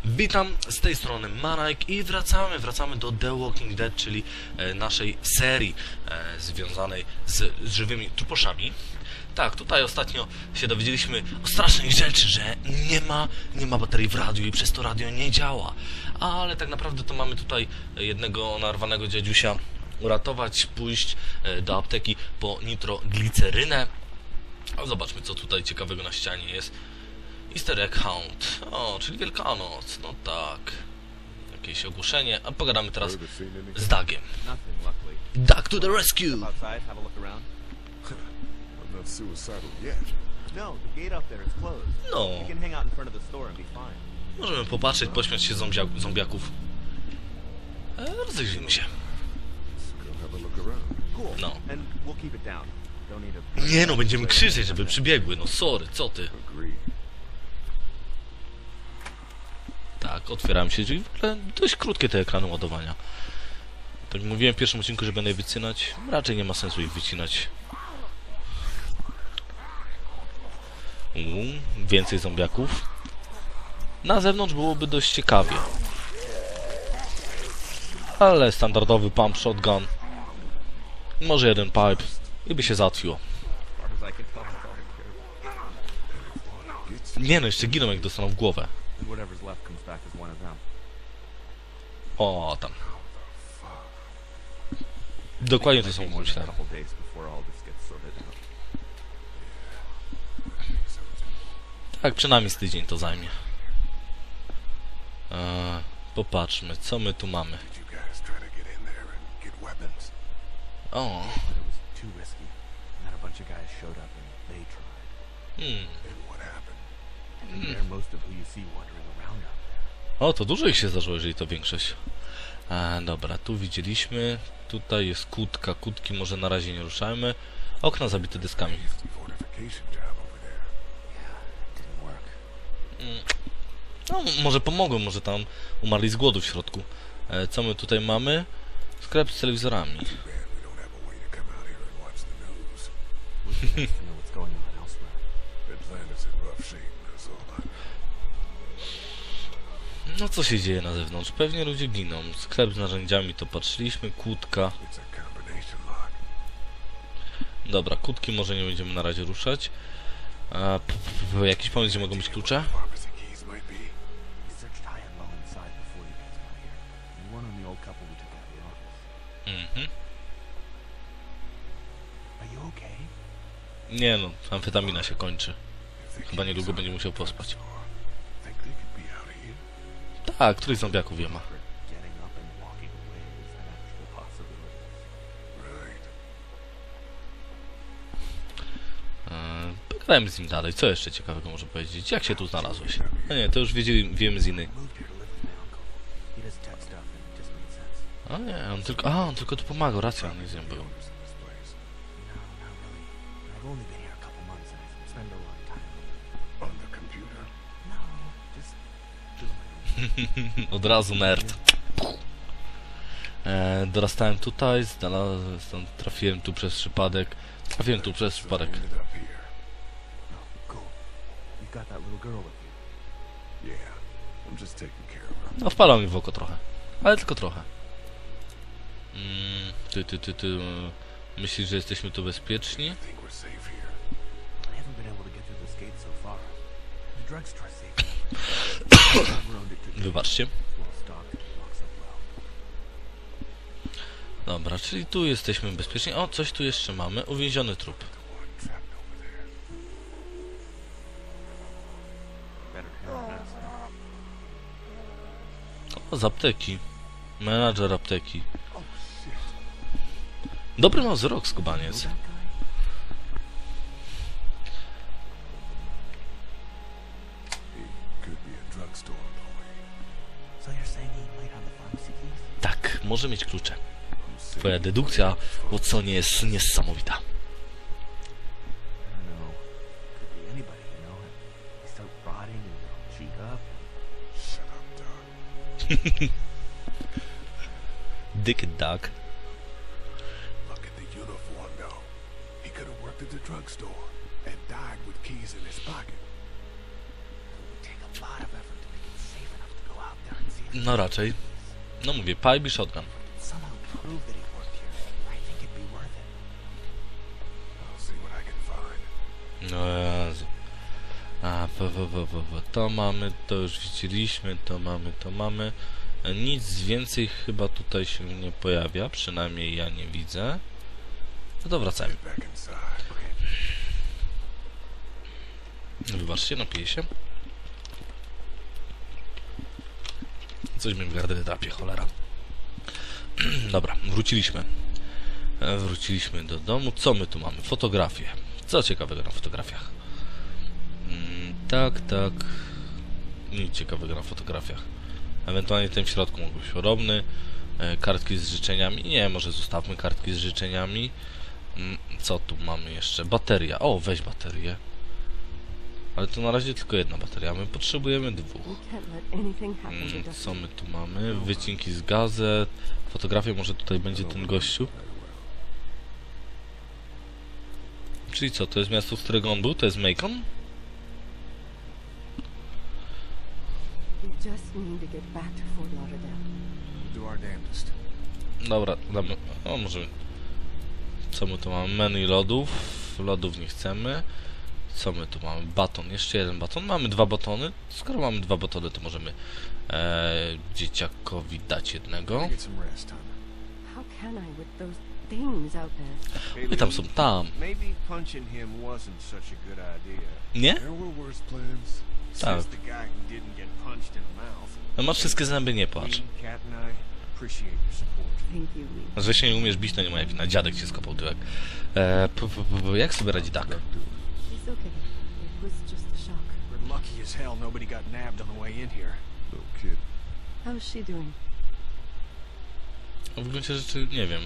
Witam, z tej strony Marek i wracamy do The Walking Dead, czyli naszej serii związanej z żywymi truposzami. Tak, tutaj ostatnio się dowiedzieliśmy o strasznych rzeczy, że nie ma baterii w radiu i przez to radio nie działa. Ale tak naprawdę to mamy tutaj jednego narwanego dziadziusia uratować, pójść do apteki po nitroglicerynę. A zobaczmy, co tutaj ciekawego na ścianie jest. Easter Egg Hunt. O, czyli Wielkanoc. No tak. Jakieś ogłoszenie. A pogadamy teraz z Dougiem. Doug to the rescue! No. Możemy popatrzeć, pośmiać się zombiaków. Rozejrzyjmy się. No. Nie no, będziemy krzyczeć, żeby przybiegły. No sorry, co ty? Tak, otwieram się drzwi. W ogóle dość krótkie te ekrany ładowania. Tak mówiłem w pierwszym odcinku, że będę je wycinać. Raczej nie ma sensu ich wycinać. Więcej zombiaków. Na zewnątrz byłoby dość ciekawie. Ale standardowy pump shotgun. Może jeden pipe i by się załatwiło. Nie no, jeszcze giną jak dostaną w głowę. O, tam. Dokładnie to samo myślałem. Tak, przynajmniej z tydzień to zajmie. Popatrzmy, co my tu mamy. O. O, to dużo ich się zdarzyło, jeżeli to większość. Dobra, tu widzieliśmy. Tutaj jest kłódka. Kłódki może na razie nie ruszajmy. Okna zabite dyskami. No, może pomogą, może tam umarli z głodu w środku. Co my tutaj mamy? Sklep z telewizorami. No co się dzieje na zewnątrz? Pewnie ludzie giną. Sklep z narzędziami to patrzyliśmy. Kłódka. Dobra, kłódki może nie będziemy na razie ruszać. Jakiś pomysł, gdzie mogą być klucze? Nie no, amfetamina się kończy. Chyba niedługo będzie musiał pospać. Tak, któryś zombiaków je ma. Pogadajmy z nim dalej. Co jeszcze ciekawego może powiedzieć? Jak się tu znalazłeś? No nie, to już wiemy z innej. A nie, on tylko tu pomagał. Racja, on nie z nią był. Od razu nerd. Dorastałem tutaj, trafiłem tu przez przypadek. No wpadał mi w oko trochę. Ale tylko trochę. Myślisz, że jesteśmy tu bezpieczni? Wybaczcie. Dobra, czyli tu jesteśmy bezpieczni. O, coś tu jeszcze mamy. Uwięziony trup. O, z apteki. Menadżer apteki. Dobry ma wzrok, skubaniec. Tak, może mieć klucze. Twoja dedukcja, Watsonie, jest niesamowita. Dick Doug. Look at the uniform though. He could have worked at the drugstore and died with keys in his pocket. It would take a lot of effort to make it safe enough to go No raczej. No mówię, pipe i shotgun. Someone prove that he worked here. I think it'd be worth it. I'll see what I can find. No Jezu. A, to mamy, to już widzieliśmy, to mamy. Nic więcej chyba tutaj się nie pojawia, przynajmniej ja nie widzę. No to wracajmy. Get back inside. Wybaczcie, napiję się. Coś mi w gardle drapie, cholera. Dobra, wróciliśmy. Wróciliśmy do domu. Co my tu mamy? Fotografie. Co ciekawego na fotografiach? Tak. Nic ciekawego na fotografiach. Ewentualnie ten w środku mógł być podobny. Kartki z życzeniami. Nie, może zostawmy kartki z życzeniami. Co tu mamy jeszcze? Bateria. O, weź baterię. Ale to na razie tylko jedna bateria. My potrzebujemy dwóch. Co my tu mamy? Wycinki z gazet. Fotografia, może tutaj będzie ten gościu. Czyli co, to jest miasto, z którego on był? To jest Macon? Do our damnedest. Dobra, damy. O, może. Co my tu mamy? Menu lodów. Lodów nie chcemy. Co my tu mamy? Baton. Jeszcze jeden baton. Mamy dwa batony. Skoro mamy dwa batony, to możemy dzieciakowi dać jednego. Get some rest, hon. How can I with those things out there? I tam są tam. Maybe punching him wasn't such a good idea. Nie? There were worse plans. Says the guy who didn't get punched in the mouth. No masz wszystkie zęby, nie płacz. Me, Kat and I appreciate your support. Thank you, Lee. Że się nie umiesz bić, to nie ma jak wina. Dziadek cię skopał tyłek. Jak sobie radzi Duck? It's okay. It was just a shock. We're lucky as hell nobody got nabbed on the way in here. No kid. How's she doing? W gruncie rzeczy nie wiem.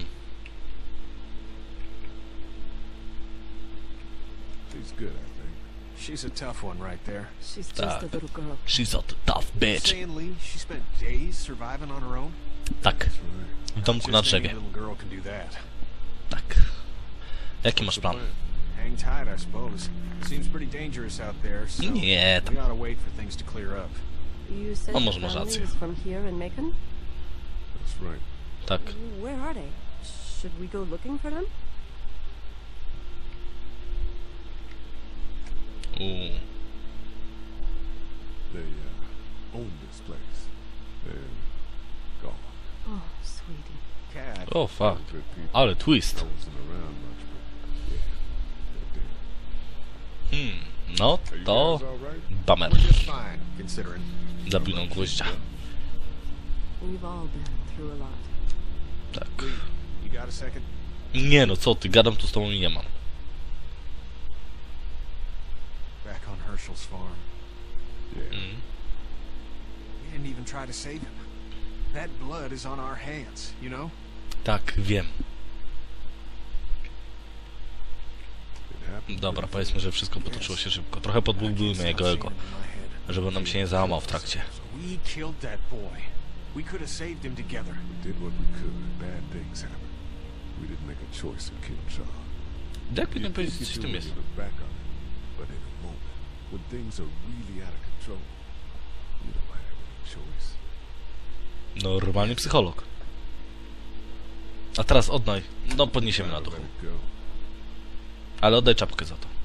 She's good, I think. She's a tough one right there. She's just Tak. a little girl. She's a tough bitch. Saying, Lee, she spent days surviving on her own? Tak. That's right. W domku na Just any drzewie. little girl can do that. Tak. Jaki masz plan? Hang tight, I suppose. Seems pretty dangerous out there, so Nie, tam. we gotta wait for things to clear up. You said O, the może masz family rację. is from here in Macon? That's right. Tak. Where are they? Should we go looking for them? They own this place. They're gone. Oh, sweetie. Cat, O, fuck. Good people. Ale twist. I wasn't around much, but yeah, they're dead. No, Are you to guys all right? bummer. we're just fine, considering. Zabił nam gwoździa. We've all been through a lot. Tak. Lee, you got a second? Nie no, co ty, gadam tu z tobą i nie mam. Back on Herschel's farm. Yeah. We didn't even try to save him. That blood is on our hands, you know? Tak, wiem. It happened. Dobra, powiedzmy, że wszystko potoczyło się szybko. Trochę podbugujmy jego ego, żeby nam się nie załamał w trakcie. We killed that boy. We could have saved him together. We did what we could. Bad things happened. We didn't make a choice to kill John. Jak powinien powiedzieć, You coś w two tym will jest? look back on it, but in a moment, when things are really out of control, you don't have any choice. Normalny psycholog. A teraz oddaj. No, podniesiemy na Gotta duchu. let it go. Ale oddaj czapkę za to.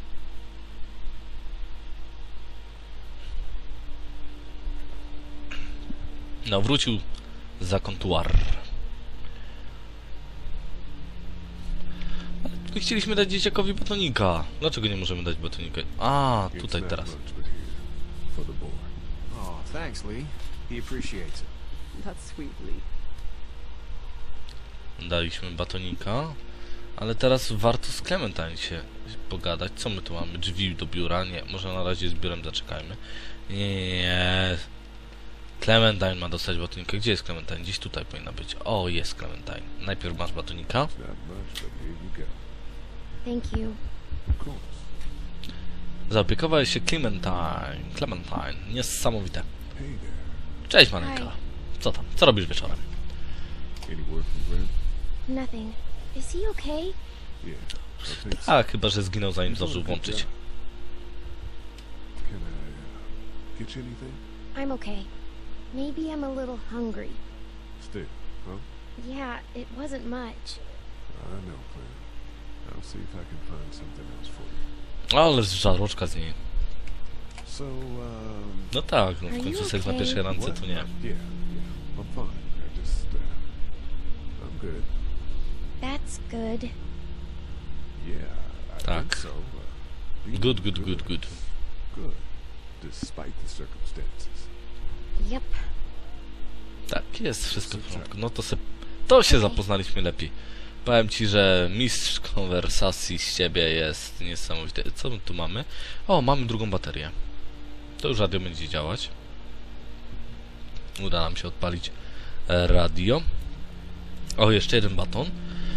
No, wrócił za kontuar. Ale my chcieliśmy dać dzieciakowi batonika. Dlaczego nie możemy dać batonika? A, It's tutaj not teraz. much, but here, for the boy. Oh, thanks, Lee. He appreciates it. That's sweet, Lee. Daliśmy batonika. Ale teraz warto z Clementine się pogadać. Co my tu mamy? Drzwi do biura? Nie, może na razie z biurem zaczekajmy. Nie. Clementine ma dostać batonika. Gdzie jest Clementine? Gdzieś tutaj powinna być. O, jest Clementine. Najpierw masz batonika. Not much, but here you go. Thank you. Of course. Zaopiekowałeś się Clementine. Clementine. Niesamowite. Hey there. Cześć, Maryka. Co tam? Co robisz wieczorem? Any word from Glenn? Nothing. Is he okay? Yeah, I think so. A, chyba, że zginął zanim He's zdążył doing a good włączyć. job. Can I get you anything? I'm okay. Maybe I'm a little hungry. Still, huh? Yeah, it wasn't much. I know, Clem. I'll see if I can find something else for you. Ale żarłoczka z niej. So, No tak, no w Are końcu you seks na okay? pierwszej randce to nie. Yeah, I'm fine. I just, I'm good. That's good. Yeah, I Tak. think so. Being Good, good, good, good. Good, despite the circumstances. Yep. Tak, jest wszystko w porządku. No to się zapoznaliśmy lepiej. Powiem ci, że mistrz konwersacji z ciebie jest niesamowity. Co my tu mamy? O, mamy drugą baterię. To już radio będzie działać. Uda nam się odpalić radio. O, jeszcze jeden baton.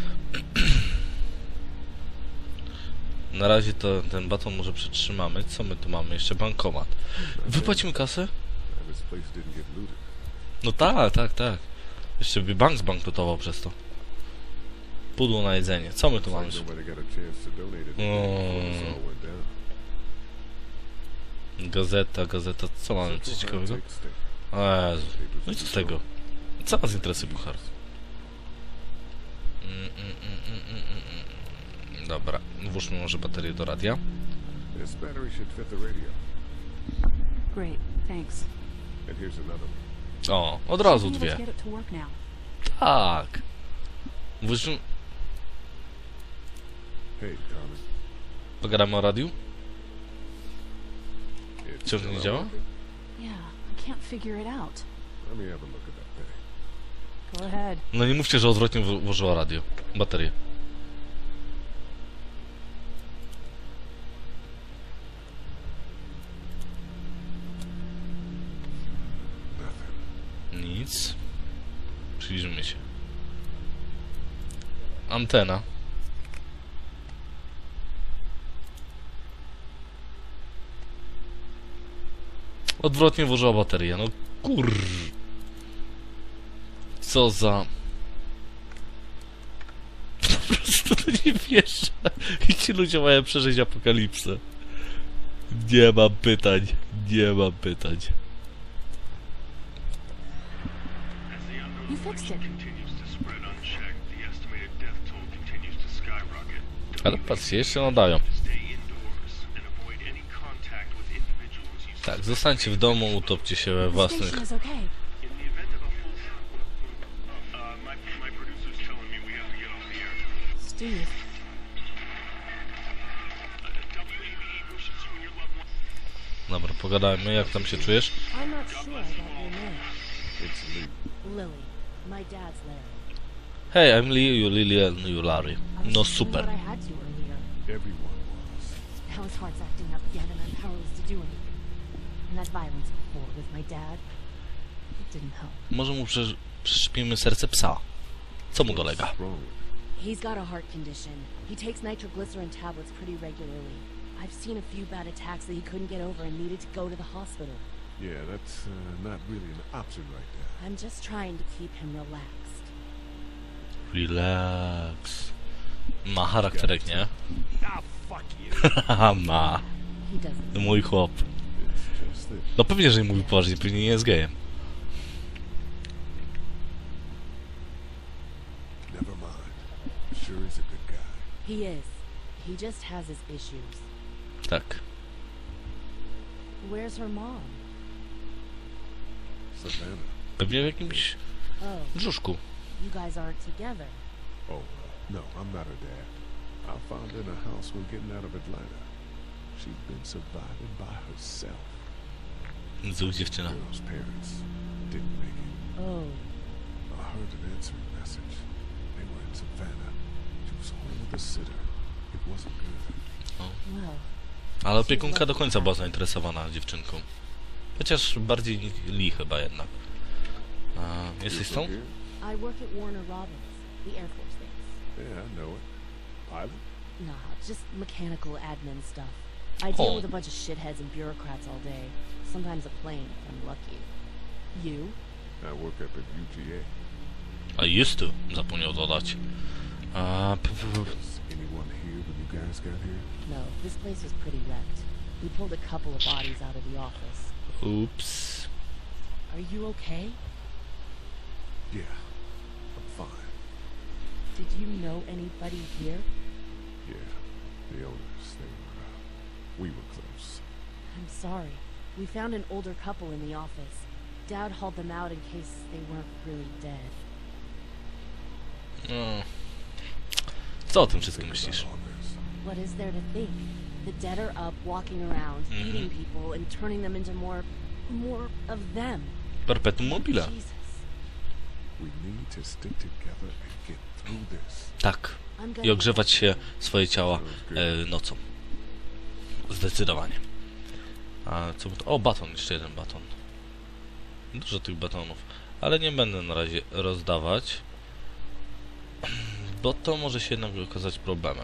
Na razie to ten baton może przytrzymamy. Co my tu mamy? Jeszcze bankomat. Wypłacimy kasę? This place didn't get looted. No tak, tak, tak. Jeszcze by bank zbankrutował przez to. Pudło na jedzenie. Co my tu mamy? Nobody got a chance to donate it before this all went down. Gazeta. Co mamy? Coś ciekawego? Take stick. O Jezu. No i co z tego? Co nas interesuje puchar? Dobra, włóżmy może baterię do radia. This battery should fit the radio. Great, thanks. And here's another one. O, od razu Let's dwie. get it to work now. Tak. Włóżmy... Hey, Tommy. Pogadamy o radiu? It's Ciągle nie still działa? working? Yeah, I can't figure it out. Let me have a look at that thing. Go ahead. No nie mówcie, że odwrotnie włożyła radio. Baterię. Nothing. Nic. Przyjrzyjmy się. Antena. Odwrotnie włożyła baterię. No kur... Co za... Po prostu to nie wierzę. I ci ludzie mają przeżyć apokalipsę. Nie mam pytań. Nie mam pytań. You fixed it. Ale patrzcie, jeszcze nadają. Tak, zostańcie w domu, utopcie się we The własnych... station is okay. Steve, Dobra, pogadajmy, jak tam się czujesz? I'm not sure I got your name. It's Lee. Lily. My dad's Larry. Hey, I'm Lee, you Lily, and you Larry. I was No just doing super. what I had to earlier. Everyone was. Now his heart's acting up again and I'm powerless to do anything. And that violence before with my dad, it didn't help. Może mu przeszczepimy serce psa. Co mu dolega? What's wrong with He's got a heart condition. He takes nitroglycerin tablets pretty regularly. I've seen a few bad attacks that he couldn't get over and needed to go to the hospital. it? Yeah, that's not really an option right there. I'm just trying to keep him relaxed. Relax. Ma charakterek, nie? Ah, fuck you. Haha, ma. He doesn't. Mój chłop. It's just this. No pewnie, że nie mówi poważnie, pewnie nie jest gejem. Never mind. Sure is a good guy. He is. He just has his issues. Tak. Where's her mom? Savannah. Pewnie w jakimś Oh, brzuszku. you guys aren't together. Oh, no, I'm not her dad. I found her in a house when getting out of Atlanta. She'd been surviving by herself. Zuch dziewczyna. Girl's parents didn't make it. Oh, I heard an answering message. They were in Savannah. She was home with a sitter. It wasn't good. well, Ale opiekunka do końca była zainteresowana dziewczynką. Chociaż bardziej Lee chyba jednak. A, jesteś You tą? from here? I work at Warner Robins, the Air Force base. Yeah, I know it. Pilot? Nah, just mechanical admin stuff. I deal Oh. with a bunch of shitheads and bureaucrats all day. Sometimes a plane, if I'm lucky. You? I work up at UGA. A used to, zapomniał dodać. A, Was anyone here when you guys got here? No, this place was pretty wrecked. We pulled a couple of bodies out of the office. Ups. Are Are you okay? Yeah, I'm fine. Did you know anybody here? Yeah, the owners, we were close. I'm sorry. We found an older couple in the office. Dad hauled them out in case they weren't really dead. No. Co o tym wszystkim myślisz? All this. What is there to think? The dead are up, walking around, eating people, and turning them into more of them. Perpetuum mobile. Jesus. We need to stick together and get through this. Tak. I'm I gonna ogrzewać się swoje ciała nocą. Zdecydowanie. A co... O, baton. Jeszcze jeden baton. Dużo tych batonów. Ale nie będę na razie rozdawać. Bo to może się jednak okazać problemem.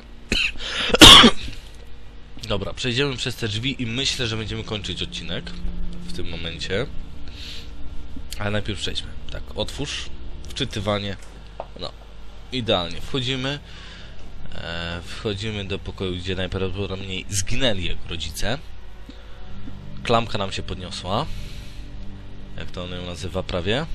Dobra, przejdziemy przez te drzwi i myślę, że będziemy kończyć odcinek w tym momencie. Ale najpierw przejdźmy. Tak, otwórz. Wczytywanie. No, idealnie. Wchodzimy. Wchodzimy do pokoju, gdzie najprawdopodobniej zginęli jego rodzice. Klamka nam się podniosła. Jak to on ją nazywa prawie?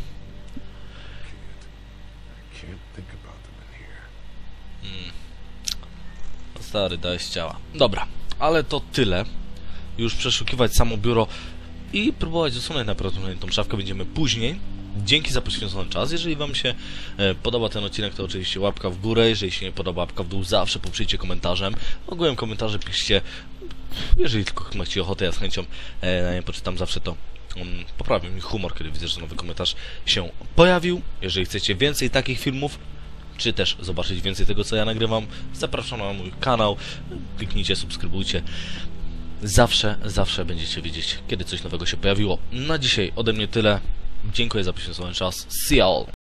I can't think about them in here. No stary, dałeś ciała. Dobra, ale to tyle. Już przeszukiwać samo biuro i próbować usunąć najprawdopodobniej tą szafkę będziemy później. Dzięki za poświęcony czas. Jeżeli wam się podoba ten odcinek, to oczywiście łapka w górę. Jeżeli się nie podoba, łapka w dół. Zawsze poprzyjcie komentarzem. Ogółem komentarze piszcie. Jeżeli tylko macie ochotę, ja z chęcią na nie poczytam. Zawsze to poprawia mi humor, kiedy widzę, że nowy komentarz się pojawił. Jeżeli chcecie więcej takich filmów, czy też zobaczyć więcej tego, co ja nagrywam, zapraszam na mój kanał. Kliknijcie, subskrybujcie. Zawsze będziecie wiedzieć, kiedy coś nowego się pojawiło. Na dzisiaj ode mnie tyle. Dziękuję za poświęcony czas. See you all!